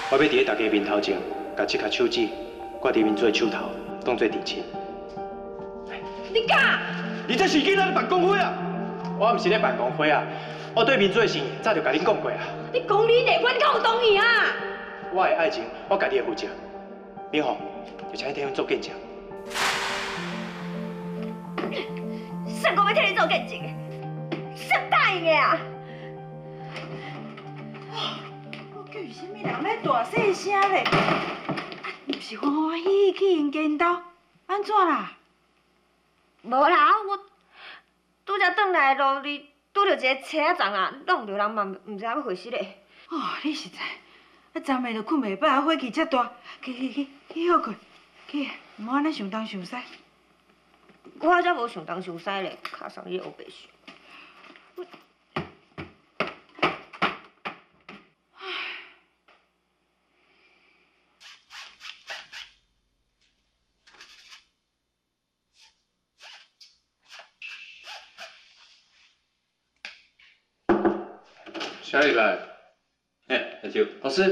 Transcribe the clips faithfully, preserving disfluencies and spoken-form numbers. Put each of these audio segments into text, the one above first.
我要伫咧大家面头前，把这颗手指挂伫面做手头，当做提亲。 你敢？ 你这是囡仔咧办公会啊！我唔是咧办公会啊，我对面做的事早就甲恁讲过啊。 你讲你内关敢有同意啊？ 我的爱情，我家己会负责。明宏，就请你替阮做见证。 谁讲要替你做见证的？谁答应的啊？我叫伊什么人咧大细声咧？毋是欢欢喜喜去因见到，安怎啦？无啦，我拄则转来的路里拄着一个车仔啊，弄着人嘛毋知影要回事咧。哦，你实在，啊，昨暝就困袂饱，火气遮大，去去去去好困，去，毋好安尼想东想西。我才无想东想西咧，卡上你黑白想。 啥入来？ 嘿，小秋， 老师，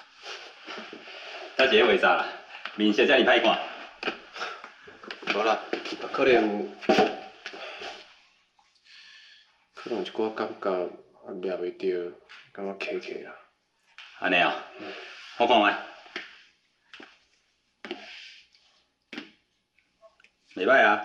才一个画啥啦？面色遮尔歹看。 无啦，可能可能有一寡感觉啊抓袂着，感觉卡卡啦。 安尼哦，我看卖，袂歹啊。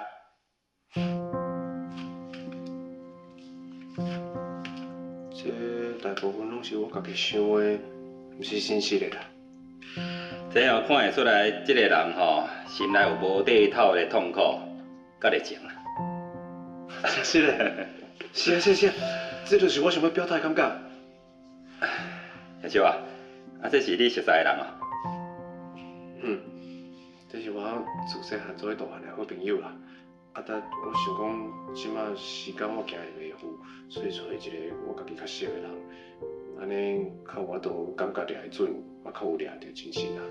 这大部分拢是我家己想的，毋是真实的啦。 这哦看会出来，这个人吼、心内有无底透的痛苦，甲热情啊。 是嘞，是啊是啊是啊，这就是我想要表达的感觉。 小秋啊，啊这是你熟悉的人哦。 嗯，这是我自细汉做伙大汉的好朋友啦。啊，但我想讲，即马时间我行会袂赴，所以找一个我家己较熟的人，安尼较我都感觉抓会准，嘛较有抓着精神啊。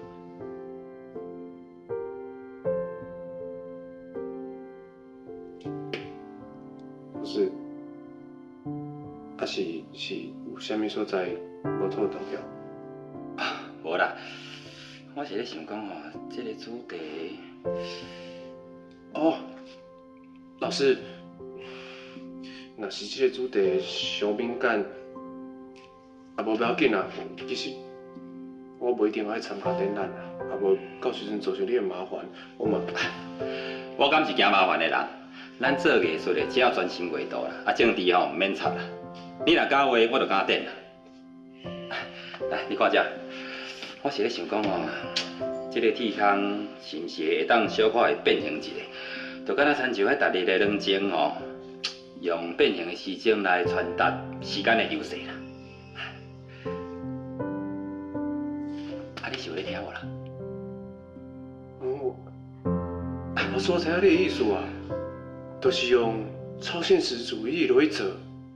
不是，啊是是有啥物所在无妥同了？ 啊，无啦，我是咧想讲吼，这个主题， 哦。老师，若是这个主题伤敏感，啊无不要紧啊。其实我不一定爱参加展览啊，啊无到时阵造成你的麻烦，我嘛。 我敢是惊麻烦的人。咱做艺术的只要专心画图啦，啊政治吼唔免插啦。你若敢画，我就敢点啦。来，你看这，我是咧想讲哦，这个天空是毋是会当小可会变形一下？就敢若亲像迄逐日的冷静吼，用变形的时钟来传达时间的流逝啦。啊，你是有咧听我啦？ 我我说才你的意思啊，就是用超现实主义来做，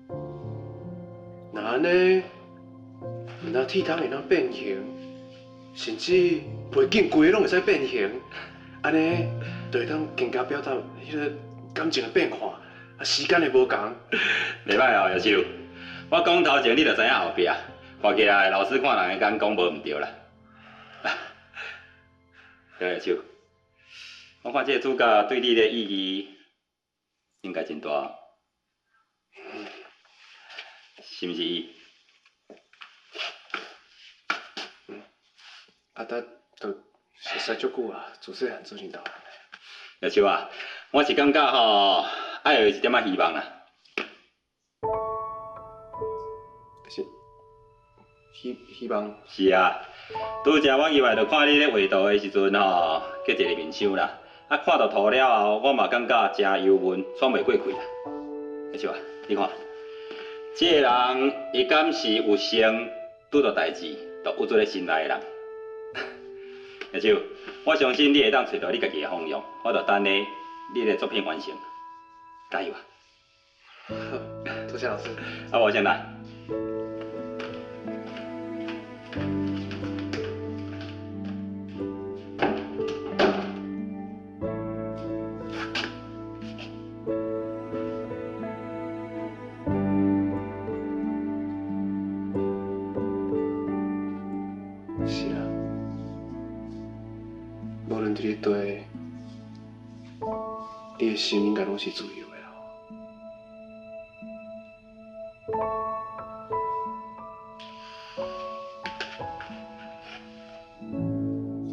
那安尼，那天空会当变形，甚至背景规拢会使变形，安尼。就会当更加表达迄个感情的变化，啊，时间的无同。 袂歹哦，叶秋，我讲头前你就知影后壁，看起来老师看人的眼光无毋对啦。对，叶秋，我看这个主角对你的意义应该真大，是毋是伊？ 嗯，啊，但都熟识足久啊，自细汉做阵大汉。 叶秋啊，我是感觉吼，爱有一点仔希望啦。 是，希希望。 是啊，拄则我入来就看你咧画图的时阵吼，去一个面相啦。啊，看到图了后，我嘛感觉真忧闷，喘袂过气啦。叶秋啊，你看，这个人伊敢是有生拄到代志，就有做咧心内的人。叶秋，我相信你会当找到你家己的方向，我就等你你的作品完成，加油啊！ 多谢老师。 啊，我先来。 是啊。 你的心应该拢是自由的啦。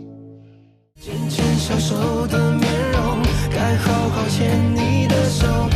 渐渐消瘦的面容，该好好牵你的手。